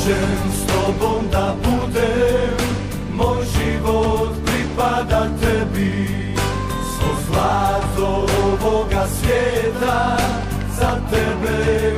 hoćem s tobom da budem, moj život pripada tebi. Svo zlato ovoga svijeta za tebe